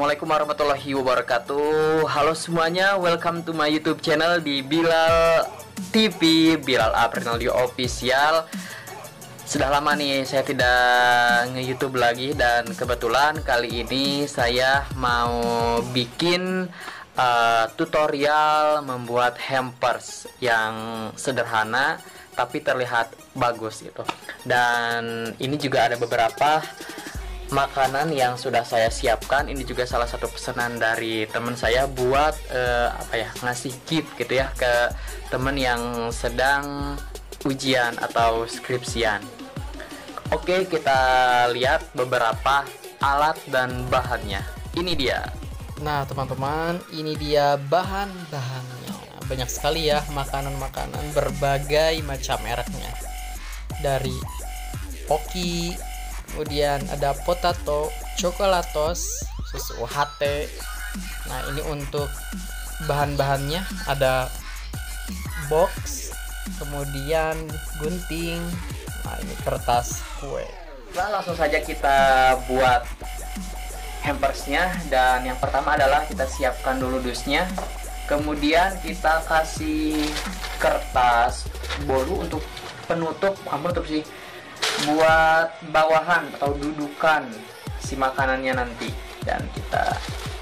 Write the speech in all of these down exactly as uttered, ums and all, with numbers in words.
Assalamualaikum warahmatullahi wabarakatuh. Halo semuanya, welcome to my YouTube channel di Bilal T V, Bilal Aprinaldio Official. Sudah lama nih saya tidak nge-YouTube lagi, dan kebetulan kali ini saya mau bikin uh, tutorial membuat hampers yang sederhana tapi terlihat bagus gitu. Dan ini juga ada beberapa makanan yang sudah saya siapkan. Ini juga salah satu pesanan dari teman saya buat uh, apa ya ngasih gift gitu ya ke teman yang sedang ujian atau skripsian. Oke, kita lihat beberapa alat dan bahannya. Ini dia. Nah teman-teman, ini dia bahan-bahannya. Banyak sekali ya makanan-makanan berbagai macam mereknya. Dari Pocky, kemudian ada potato, coklatos, susu U H T. Nah ini untuk bahan-bahannya ada box, kemudian gunting, nah ini kertas kue. Nah, langsung saja kita buat hampersnya. Dan yang pertama adalah kita siapkan dulu dusnya. Kemudian kita kasih kertas bolu untuk penutup, bukan penutup sih, buat bawahan atau dudukan si makanannya nanti. Dan kita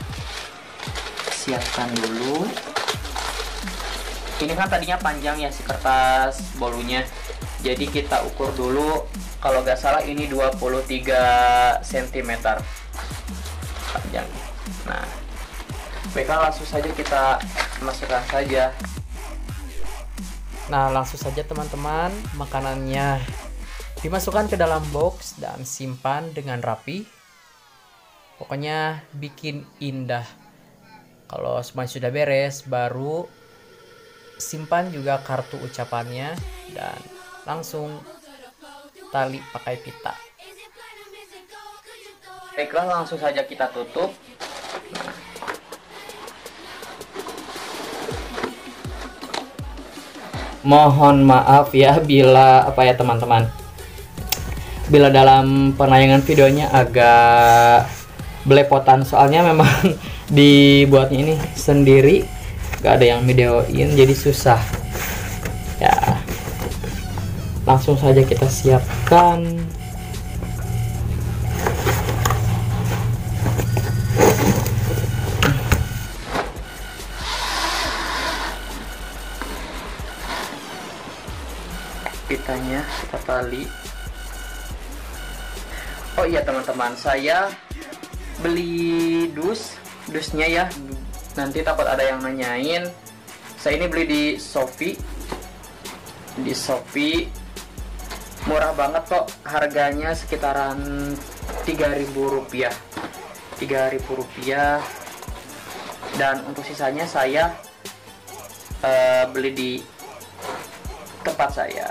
siapkan dulu. Ini kan tadinya panjang ya si kertas bolunya, jadi kita ukur dulu. Kalau nggak salah ini dua puluh tiga sentimeter panjang. Nah, baiklah, langsung saja kita masukkan saja. Nah langsung saja teman-teman, makanannya dimasukkan ke dalam box dan simpan dengan rapi. Pokoknya bikin indah. Kalau semuanya sudah beres, baru simpan juga kartu ucapannya dan langsung tali pakai pita. Baiklah, langsung saja kita tutup. Mohon maaf ya bila apa ya teman-teman, bila dalam penayangan videonya agak belepotan, soalnya memang dibuatnya ini sendiri, gak ada yang videoin, jadi susah ya. Langsung saja kita siapkan. Pitanya kita tali. Oh iya teman-teman, saya beli dus dusnya ya, nanti takut ada yang nanyain. Saya ini beli di Shopee. Di Shopee murah banget kok, harganya sekitaran tiga ribu rupiah. tiga ribu rupiah. Dan untuk sisanya saya uh, beli di tempat saya.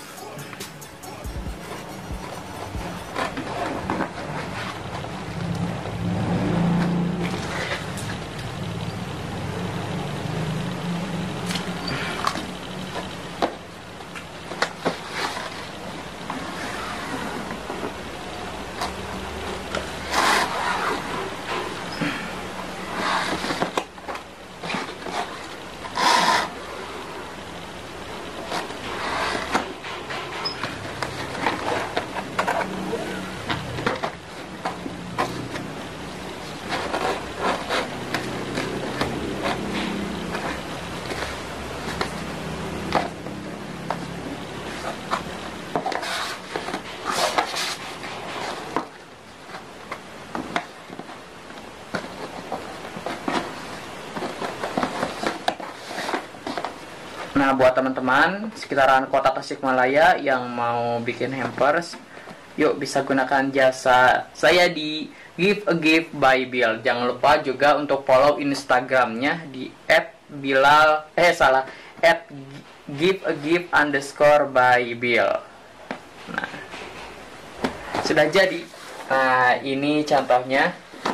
Nah, buat teman-teman sekitaran kota Tasikmalaya yang mau bikin hampers, yuk bisa gunakan jasa saya di Give a Gift by Bill. Jangan lupa juga untuk follow Instagramnya di at bilal eh salah at give a gift underscore by Bill. Nah, sudah jadi. Nah, ini contohnya.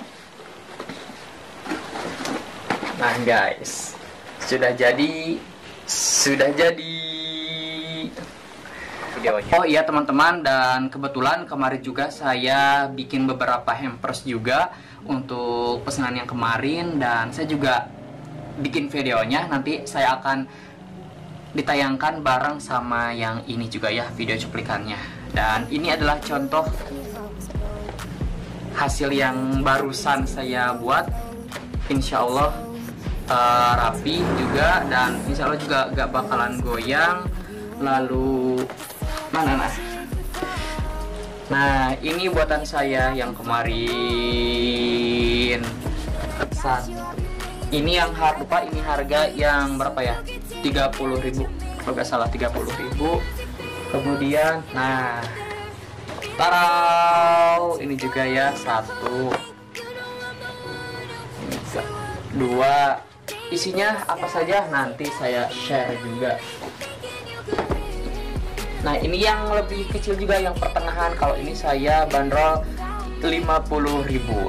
Nah guys, sudah jadi. Sudah jadi. videonya. Oh iya teman-teman, dan kebetulan kemarin juga saya bikin beberapa hampers juga untuk pesanan yang kemarin, dan saya juga bikin videonya. Nanti saya akan ditayangkan bareng sama yang ini juga ya, video cuplikannya. Dan ini adalah contoh hasil yang barusan saya buat. Insya Allah uh, rapi juga, dan insya Allah juga gak bakalan goyang. Lalu mana nah nah ini buatan saya yang kemarin. Satu ini yang harga, lupa ini harga yang berapa ya, tiga puluh ribu kalau gak salah, tiga puluh ribu. Kemudian nah tarau, ini juga ya, satu, ini juga, dua. Isinya apa saja nanti saya share juga. Nah ini yang lebih kecil juga, yang pertengahan. Kalau ini saya bandrol lima puluh ribu.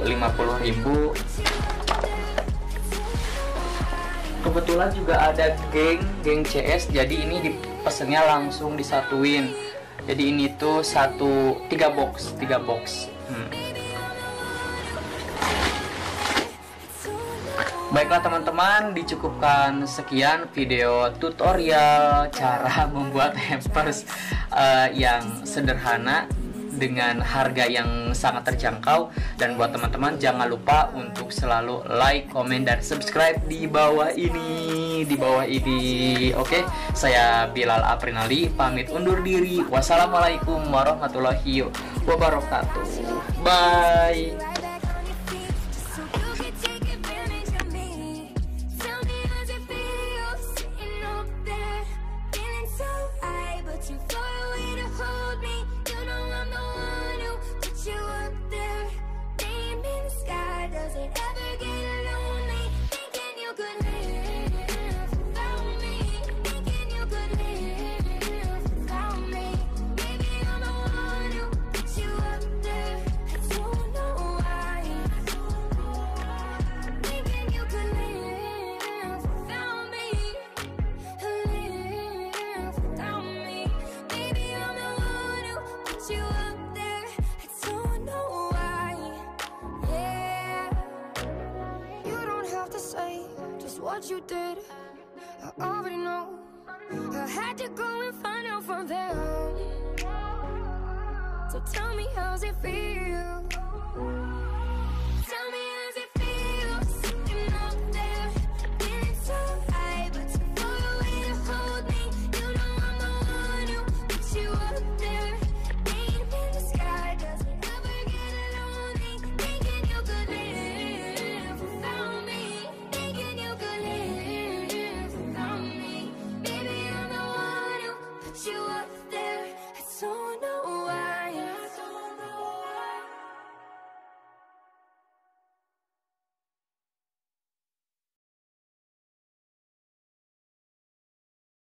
Kebetulan juga ada geng geng C S, jadi ini dipesennya langsung disatuin. Jadi ini tuh satu tiga box tiga box. Hmm. Baiklah teman-teman, dicukupkan sekian video tutorial cara membuat hampers uh, yang sederhana dengan harga yang sangat terjangkau. Dan buat teman-teman jangan lupa untuk selalu like, komen, dan subscribe di bawah ini, di bawah ini. Oke, saya Bilal Aprinali pamit undur diri. Wassalamualaikum warahmatullahi wabarakatuh. Bye. What you did, I already know. I had to go and find out from them. So tell me, how's it feel?